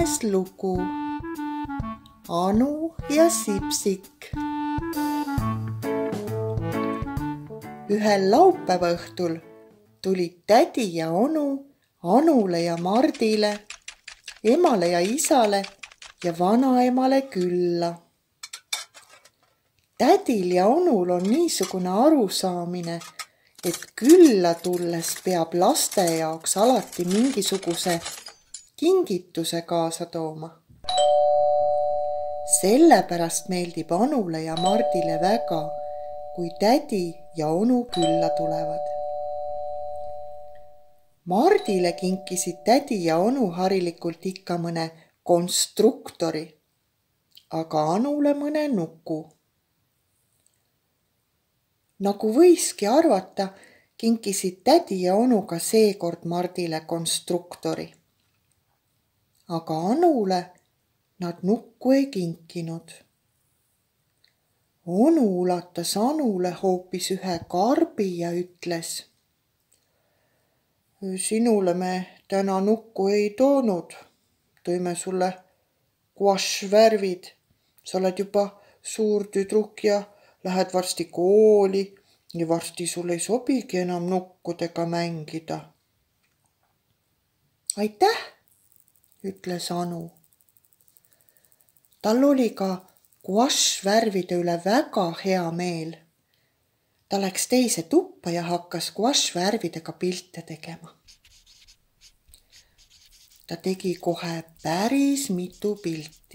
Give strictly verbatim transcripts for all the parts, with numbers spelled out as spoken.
kümnes lugu. Anu ja Sipsik. Ühel laupäeva õhtul tulid tädi ja onu Anule ja Mardile, emale ja isale ja vanaemale külla. Tädil ja onul on niisugune arusaamine, et külla tulles peab laste jaoks alati mingisuguse kingituse kaasa tooma. Sellepärast meeldib Anule ja Mardile väga, kui tädi ja onu külla tulevad. Mardile kinkisid tädi ja onu harilikult ikka mõne konstruktori, aga Anule mõne nuku. Nagu võiski arvata, kinkisid tädi ja onu ka seekord Mardile konstruktori. Aga Anule nad nukku ei kinkinud. Onu ulatas Anule hoopis ühe karbi ja ütles: Sinule me täna nukku ei toonud. Tõime sulle guašvärvid. Sa oled juba suur tüdruk ja lähed varsti kooli ja varsti sul ei sobigi enam nukkudega mängida. Aitäh, ütles Anu. Tal oli ka guašvärvide üle väga hea meel. Ta läks teise tuppa ja hakkas guašvärvidega pilte tegema. Ta tegi kohe päris mitu pilti.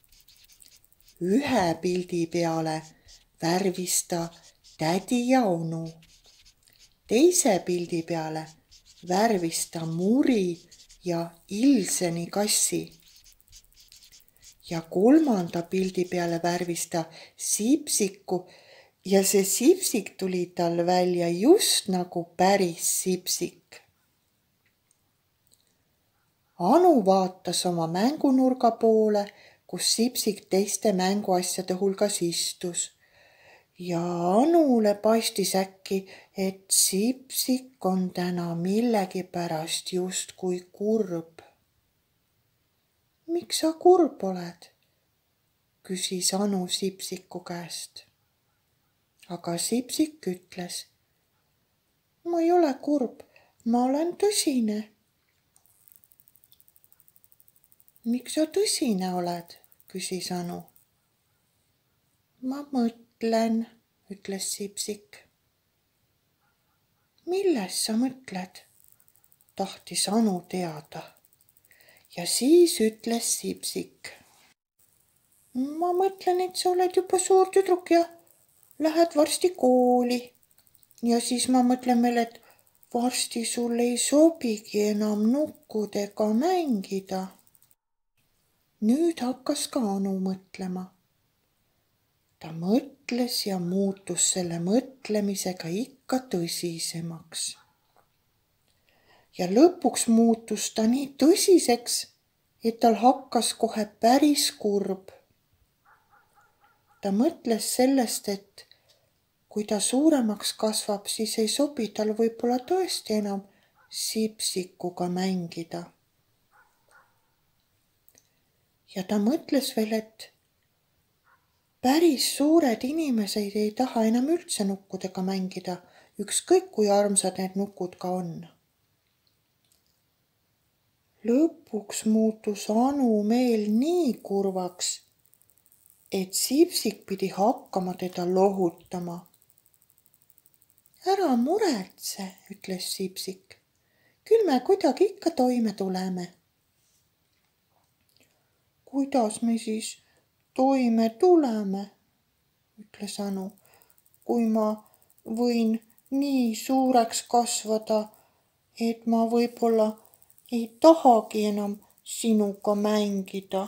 Ühe pildi peale värvis ta tädi ja onu. Teise pildi peale värvis ta Muri ja Ilseni kassi. Ja kolmanda pildi peale värvis ta Sipsiku ja see Sipsik tuli tal välja just nagu päris Sipsik. Anu vaatas oma mängunurga poole, kus Sipsik teiste mänguasjade hulgas istus. Ja Anule paistis äkki, et Sipsik on täna millegi pärast just kui kurb. Miks sa kurb oled? Küsis Anu Sipsiku käest. Aga Sipsik ütles: Ma ei ole kurb, ma olen tõsine. Miks sa tõsine oled? Küsis Anu. Ma mõtlen, ütles Sipsik. Milles sa mõtled? Tahtis Anu teada. Ja siis ütles Sipsik: Ma mõtlen, et sa oled juba suur tüdruk ja lähed varsti kooli. Ja siis ma mõtlen veel, et varsti sul ei sobigi enam nukkudega mängida. Nüüd hakkas ka Anu mõtlema. Ta mõtles ja muutus selle mõtlemisega ikka tõsisemaks. Ja lõpuks muutus ta nii tõsiseks, et tal hakkas kohe päris kurb. Ta mõtles sellest, et kui ta suuremaks kasvab, siis ei sobi tal võib-olla tõesti enam Sipsikuga mängida. Ja ta mõtles veel, et päris suured inimesed ei taha enam üldse nukkudega mängida, ükskõik kui armsad need nukud ka on. Lõpuks muutus Anu meel nii kurvaks, et Sipsik pidi hakkama teda lohutama. Ära muretse, ütles Sipsik. Küll me kuidagi ikka toime tuleme. Kuidas me siis toime tuleme, ütles Anu, kui ma võin nii suureks kasvada, et ma võib-olla ei tahagi enam sinuga mängida.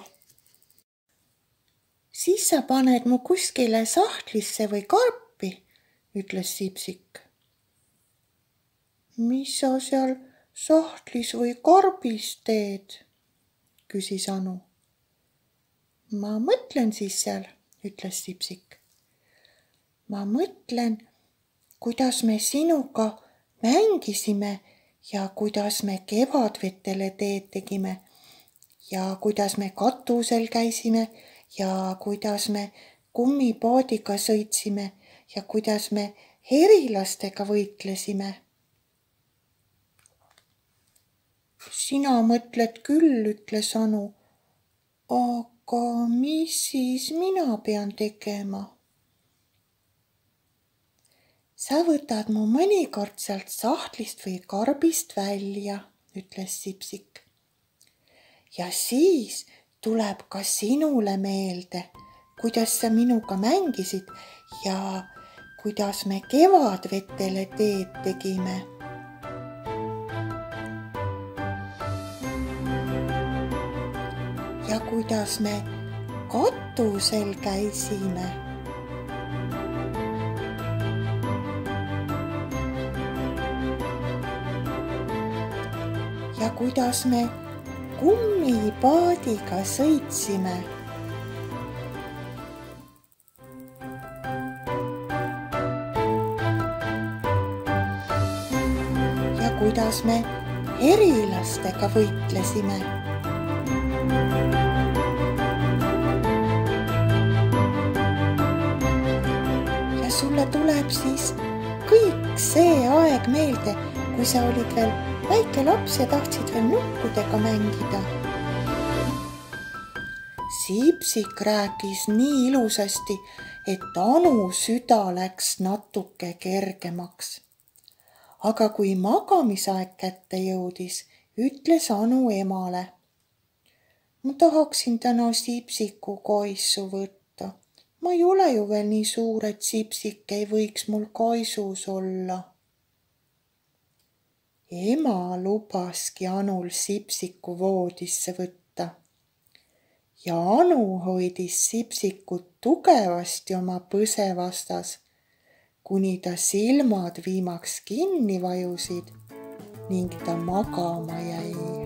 Siis sa paned mu kuskile sahtlisse või karpi, ütles Sipsik. Mis sa seal sahtlis või karbis teed, küsis Anu. Ma mõtlen siis seal, ütles Sipsik. Ma mõtlen, kuidas me sinuga mängisime ja kuidas me kevadvetele teed tegime ja kuidas me katusel käisime ja kuidas me kummipaadiga sõitsime ja kuidas me herilastega võitlesime. Sina mõtled küll, ütles Anu, aga mis siis mina pean tegema? Sa võtad mu mõnikord sealt sahtlist või karbist välja, ütles Sipsik. Ja siis tuleb ka sinule meelde, kuidas sa minuga mängisid ja kuidas me kevadvetele teed tegime. Ja kuidas me katusel käisime. Ja kuidas me kummipaadiga sõitsime. Ja kuidas me herilastega võitlesime. Ja sulle tuleb siis kõik see aeg meelde, kui sa olid veel väike laps ja tahtsid veel nukkudega mängida. Sipsik rääkis nii ilusasti, et Anu süda läks natuke kergemaks. Aga kui magamisaeg kätte jõudis, ütles Anu emale. Ma tahaksin täna Sipsiku kaisu võtta. Ma ei ole ju veel nii suur, et Sipsik ei võiks mul kaisus olla. Ema lubaski Anul Sipsiku voodisse võtta ja Anu hoidis Sipsikut tugevasti oma põse vastas, kuni ta silmad viimaks kinni vajusid ning ta magama jäi.